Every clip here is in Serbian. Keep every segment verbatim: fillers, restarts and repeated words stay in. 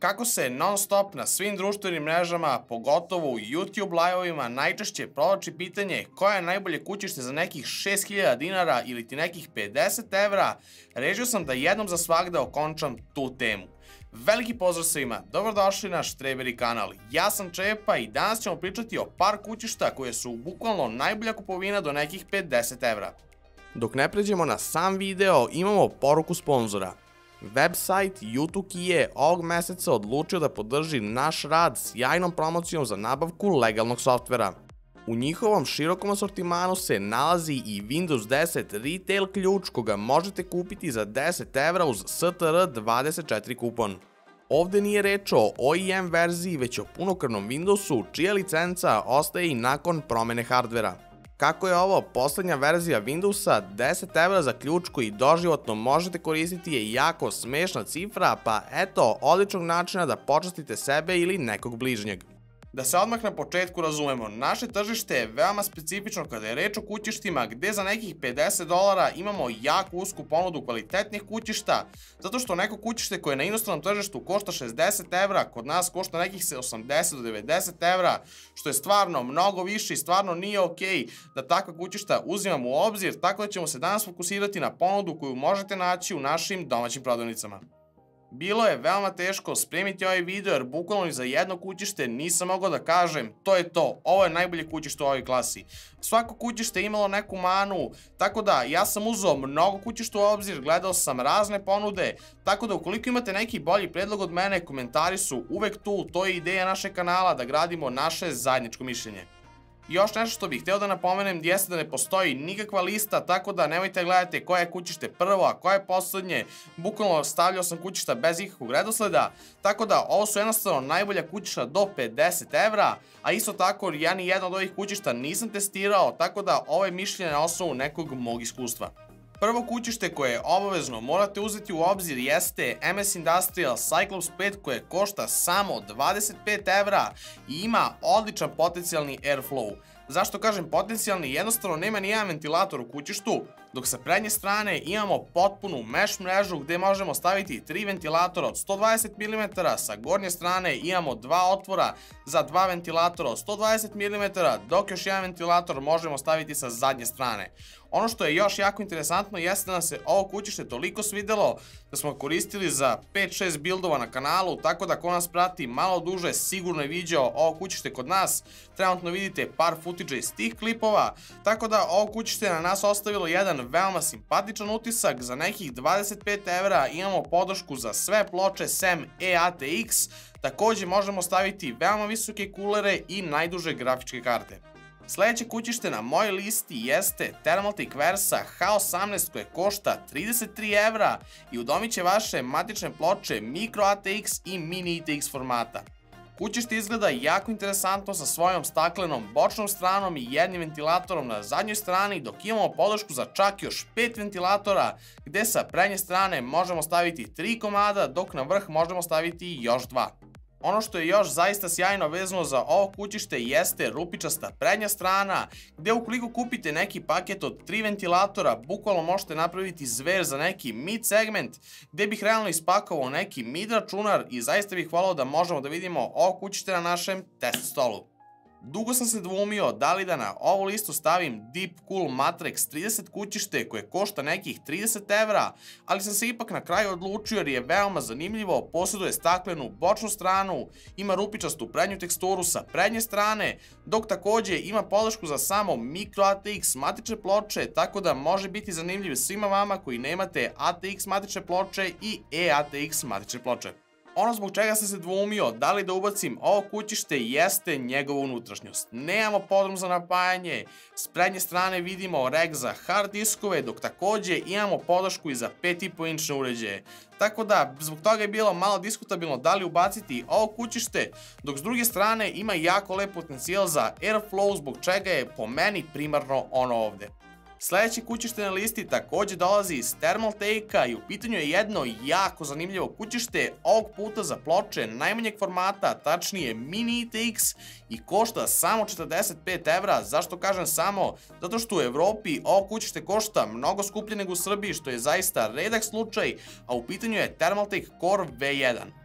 Kako se non stop na svim društvenim mrežama, pogotovo u YouTube live-ovima, najčešće provlači pitanje koja je najbolje kućište za nekih šest hiljada dinara ili ti nekih pedeset evra, rešio sam da jednom za svagda okončam tu temu. Veliki pozdrav svima, dobrodošli na Štreberi kanal. Ja sam Čepa i danas ćemo pričati o par kućišta koje su bukvalno najbolja kupovina do nekih pedeset evra. Dok ne pređemo na sam video, imamo poruku sponzora. Website Yutuki je ovog meseca odlučio da podrži naš rad s sjajnom promocijom za nabavku legalnog softvera. U njihovom širokom asortimanu se nalazi i Windows deset Retail ključ koga možete kupiti za deset evra uz S T R dvadeset četiri kupon. Ovde nije reč o O E M verziji, već o punokrvnom Windowsu čija licenca ostaje i nakon promene hardvera. Kako je ovo poslednja verzija Windowsa, deset evra za ključ koji doživotno možete koristiti je jako smešna cifra, pa eto odličnog načina da počastite sebe ili nekog bližnjeg. Da se odmah na početku razumemo, naše tržište je veoma specifično kada je reč o kućištima gde za nekih pedeset dolara imamo jako usku ponudu kvalitetnih kućišta, zato što neko kućište koje na inostranom tržištu košta šezdeset evra, kod nas košta nekih osamdeset do devedeset evra, što je stvarno mnogo više i stvarno nije okej da takva kućišta uzimamo u obzir, tako da ćemo se danas fokusirati na ponudu koju možete naći u našim domaćim prodavnicama. Bilo je veoma teško spremiti ovaj video jer bukvalno za jedno kućište nisam mogao da kažem to je to, ovo je najbolje kućište u ovoj klasi. Svako kućište je imalo neku manu, tako da ja sam uzeo mnogo kućišta u obzir, gledao sam razne ponude, tako da ukoliko imate neki bolji predlog od mene, komentari su uvek tu, to je ideja našeg kanala da gradimo naše zajedničko mišljenje. Još nešto što bih hteo da napomenem jeste da ne postoji nikakva lista, tako da nemojte gledati koje je kućište prvo, a koje je poslednje. Bukvalno stavljao sam kućišta bez ikakvog redosleda, tako da ovo su jednostavno najbolja kućišta do pedeset evra, a isto tako ja ni jedno od ovih kućišta nisam testirao, tako da ovo je mišljenje na osnovu nekog mog iskustva. Prvo kućište koje obavezno morate uzeti u obzir jeste M S Industrial Cyclops pet koje košta samo dvadeset pet evra i ima odličan potencijalni airflow. Zašto kažem potencijalni? Jednostavno nema nijedan ventilator u kućištu, dok sa prednje strane imamo potpunu mesh mrežu gde možemo staviti tri ventilatora od sto dvadeset milimetara, sa gornje strane imamo dva otvora za dva ventilatora od sto dvadeset milimetara, dok još jedan ventilator možemo staviti sa zadnje strane. Ono što je još jako interesantno jeste da nam se ovo kućište toliko svidelo da smo koristili za pet šest buildova na kanalu, tako da ko nas prati malo duže sigurno je viđao ovo kućište kod nas. Trenutno vidite par footage iz tih klipova, tako da ovo kućište na nas ostavilo jedan veoma simpatičan utisak. Za nekih dvadeset pet evra imamo podršku za sve ploče sem E A T X, takođe možemo staviti veoma visoke kulere i najduže grafičke karte. Sledeće kućište na mojoj listi jeste Thermaltake Versa H osamnaest koje košta trideset tri evra i udomit će vaše matične ploče Micro A T X i Mini A T X formata. Kućište izgleda jako interesantno sa svojom staklenom bočnom stranom i jednim ventilatorom na zadnjoj strani, dok imamo podršku za čak još pet ventilatora gde sa prednje strane možemo staviti tri komada, dok na vrh možemo staviti još dva. Ono što je još zaista sjajno vezano za ovo kućište jeste rupičasta prednja strana, gde ukoliko kupite neki paket od tri ventilatora, bukvalno možete napraviti zver za neki mid segment, gde bih realno ispakovao neki mid računar i zaista bih volao da možemo da vidimo ovo kućište na našem test stolu. Dugo sam se dvoumio da li da na ovu listu stavim Deepcool Matrix trideset kućište koje košta nekih trideset evra, ali sam se ipak na kraju odlučio jer je veoma zanimljivo, posjeduje staklenu bočnu stranu, ima rupičastu prednju teksturu sa prednje strane, dok takođe ima podršku za samo Micro A T X matične ploče, tako da može biti zanimljiv svima vama koji nemate A T X matične ploče i E A T X matične ploče. Ono zbog čega sam se dvoumio da li da ubacim ovo kućište jeste njegova unutrašnjost. Nemamo podrum za napajanje, s prednje strane vidimo rek za hard diskove, dok takođe imamo podršku i za pet i po inčne uređaje. Tako da zbog toga je bilo malo diskutabilno da li ubaciti ovo kućište, dok s druge strane ima jako lep potencijal za airflow, zbog čega je po meni primarno ono ovde. Sledeće kućište na listi takođe dolazi iz Thermaltake-a i u pitanju je jedno jako zanimljivo kućište, ovog puta za ploče najmanjeg formata, tačnije Mini A T X i košta samo četrdeset pet evra. Zašto kažem samo? Zato što u Evropi ovo kućište košta mnogo skuplje nego u Srbiji, što je zaista redak slučaj, a u pitanju je Thermaltake Core V jedan.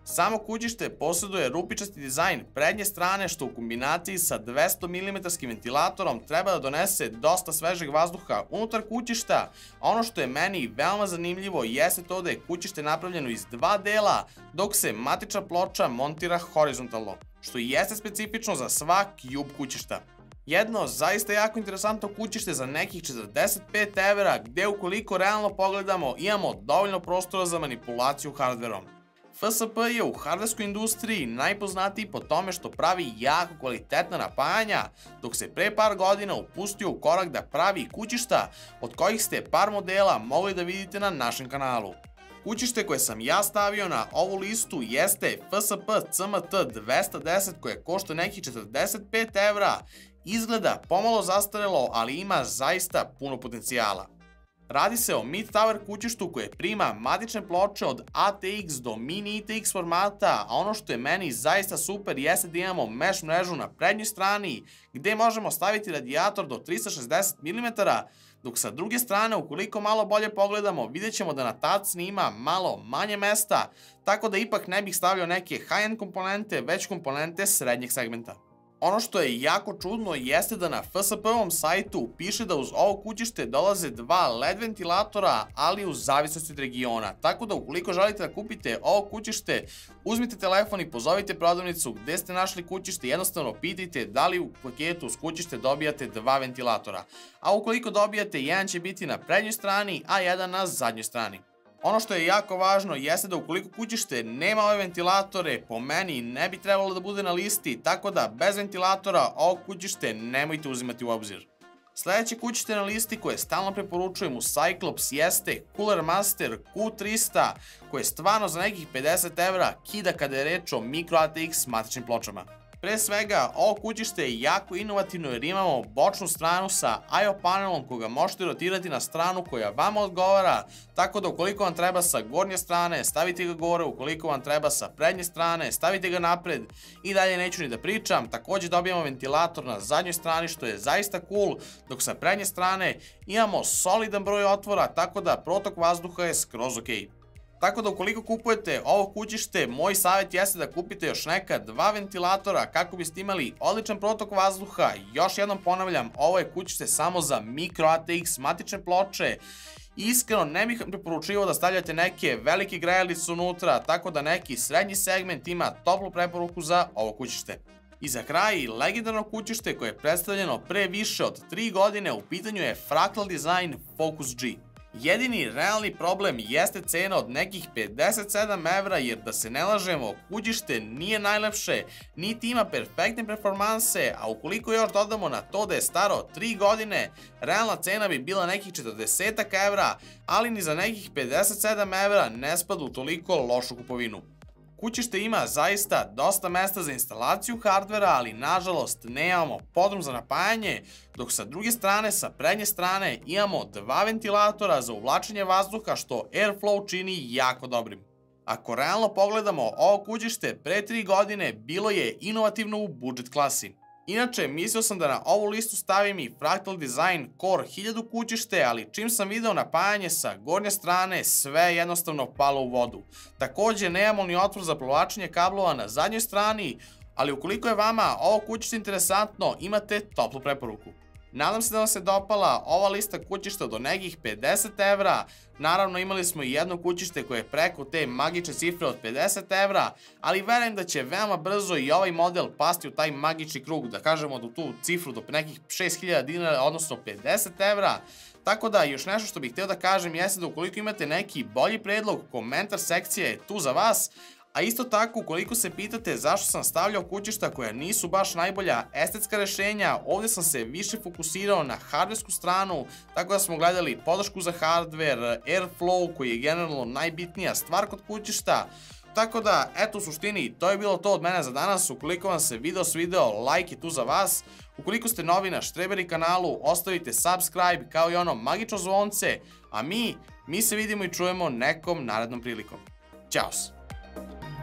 Samo kućište posjeduje rupičasti dizajn prednje strane što u kombinaciji sa dvesta milimetara ventilatorom treba da donese dosta svežeg vazduha unutar kućišta, a ono što je meni veoma zanimljivo jeste to da je kućište napravljeno iz dva dela dok se matična ploča montira horizontalno, što i jeste specifično za sva Cube kućišta. Jedno zaista jako interesantno kućište za nekih četrdeset pet evra gde ukoliko realno pogledamo imamo dovoljno prostora za manipulaciju hardverom. F S P je u hardverskoj industriji najpoznatiji po tome što pravi jako kvalitetna napajanja, dok se pre par godina upustio u korak da pravi kućišta od kojih ste par modela mogli da vidite na našem kanalu. Kućište koje sam ja stavio na ovu listu jeste F S P C M T dvesta deset koje košta nekih četrdeset pet evra, izgleda pomalo zastarelo, ali ima zaista puno potencijala. Radi se o mid-tower kućištu koje prima matične ploče od A T X do mini I T X formata, a ono što je meni zaista super jeste da imamo mesh mrežu na prednjoj strani gde možemo staviti radijator do trista šezdeset milimetara, dok sa druge strane ukoliko malo bolje pogledamo vidjet ćemo da na tacni ima malo manje mesta, tako da ipak ne bih stavljao neke high-end komponente, već komponente srednjeg segmenta. Ono što je jako čudno jeste da na F S P-ovom sajtu piše da uz ovo kućište dolaze dva L E D ventilatora, ali u zavisnosti od regiona. Tako da ukoliko želite da kupite ovo kućište, uzmite telefon i pozovite prodavnicu gde ste našli kućište i jednostavno pitajte da li u paketu uz kućište dobijate dva ventilatora. A ukoliko dobijate, jedan će biti na prednjoj strani, a jedan na zadnjoj strani. Ono što je jako važno jeste da ukoliko kućište nema ove ventilatore, po meni ne bi trebalo da bude na listi, tako da bez ventilatora ovo kućište nemojte uzimati u obzir. Sljedeće kućište na listi koje stalno preporučujem u Cyclops jeste Cooler Master Q trista koje stvarno za nekih pedeset evra kida kada je reč o micro A T X matičnim pločama. Pre svega, ovo kućište je jako inovativno jer imamo bočnu stranu sa I O panelom koga možete rotirati na stranu koja vama odgovara, tako da ukoliko vam treba sa gornje strane, stavite ga gore, ukoliko vam treba sa prednje strane, stavite ga napred i dalje neću ni da pričam. Također dobijamo ventilator na zadnjoj strani što je zaista cool, dok sa prednje strane imamo solidan broj otvora, tako da protok vazduha je skroz ok. Tako da ukoliko kupujete ovo kućište, moj savjet jeste da kupite još neka dva ventilatora kako biste imali odličan protok vazduha. Još jednom ponavljam, ovo je kućište samo za micro A T X matične ploče. Iskreno ne bih preporučivao da stavljate neke velike grejalice unutra, tako da neki srednji segment ima toplu preporuku za ovo kućište. I za kraj, legendarno kućište koje je predstavljeno pre više od tri godine, u pitanju je Fractal Design Focus G. Jedini realni problem jeste cena od nekih pedeset sedam evra jer da se ne lažemo, kućište nije najlepše, niti ima perfektne performanse, a ukoliko još dodamo na to da je staro tri godine, realna cena bi bila nekih četrdeset evra, ali ni za nekih pedeset sedam evra ne spada u toliko lošu kupovinu. Kućište ima zaista dosta mesta za instalaciju hardvera, ali nažalost nemamo podrum za napajanje, dok sa druge strane, sa prednje strane, imamo dva ventilatora za uvlačenje vazduha što Airflow čini jako dobrim. Ako realno pogledamo, ovo kućište pre tri godine bilo je inovativno u budžet klasi. Inače, mislio sam da na ovu listu stavim i Fractal Design Core hiljadu kućište, ali čim sam video napajanje sa gornje strane, sve je jednostavno palo u vodu. Također, nemamo ni otvor za provlačenje kablova na zadnjoj strani, ali ukoliko je vama ovo kućište interesantno, imate toplu preporuku. Nadam se da vam se dopala ova lista kućišta do nekih pedeset evra. Naravno imali smo i jedno kućište koje je preko te magične cifre od pedeset evra, ali verujem da će veoma brzo i ovaj model pasti u taj magični krug, da kažemo do tu cifru do nekih šest hiljada dinara, odnosno pedeset evra. Tako da još nešto što bih htio da kažem jeste da ukoliko imate neki bolji predlog, komentar sekcija je tu za vas. A isto tako, ukoliko se pitate zašto sam stavljao kućišta koja nisu baš najbolja estetska rešenja, ovdje sam se više fokusirao na hardversku stranu, tako da smo gledali podršku za hardver, Airflow koji je generalno najbitnija stvar kod kućišta. Tako da, eto u suštini, to je bilo to od mene za danas. Ukoliko vam se video svideo, like je tu za vas. Ukoliko ste novi na Štreberi kanalu, ostavite subscribe kao i ono magično zvonce, a mi, mi se vidimo i čujemo nekom narednom prilikom. Ćao!